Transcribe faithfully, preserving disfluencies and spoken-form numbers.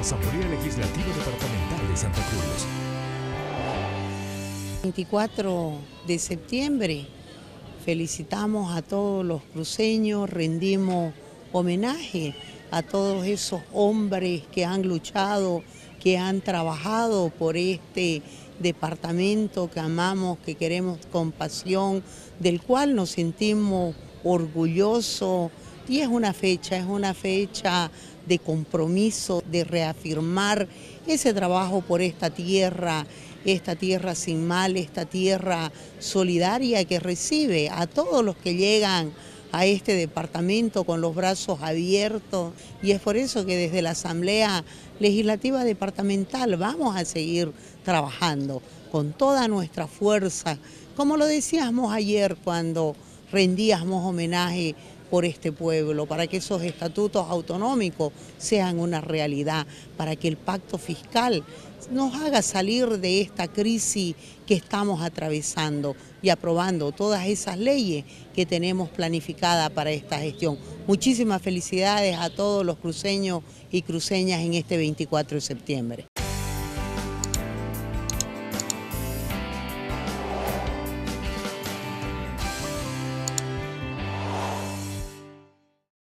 Asamblea Legislativa Departamental de Santa Cruz. veinticuatro de septiembre felicitamos a todos los cruceños, rendimos homenaje a todos esos hombres que han luchado, que han trabajado por este departamento que amamos, que queremos con pasión, del cual nos sentimos orgullosos. Y es una fecha, es una fecha de compromiso, de reafirmar ese trabajo por esta tierra, esta tierra sin mal, esta tierra solidaria que recibe a todos los que llegan a este departamento con los brazos abiertos, y es por eso que desde la Asamblea Legislativa Departamental vamos a seguir trabajando con toda nuestra fuerza, como lo decíamos ayer cuando rendíamos homenaje por este pueblo, para que esos estatutos autonómicos sean una realidad, para que el pacto fiscal nos haga salir de esta crisis que estamos atravesando y aprobando todas esas leyes que tenemos planificadas para esta gestión. Muchísimas felicidades a todos los cruceños y cruceñas en este veinticuatro de septiembre.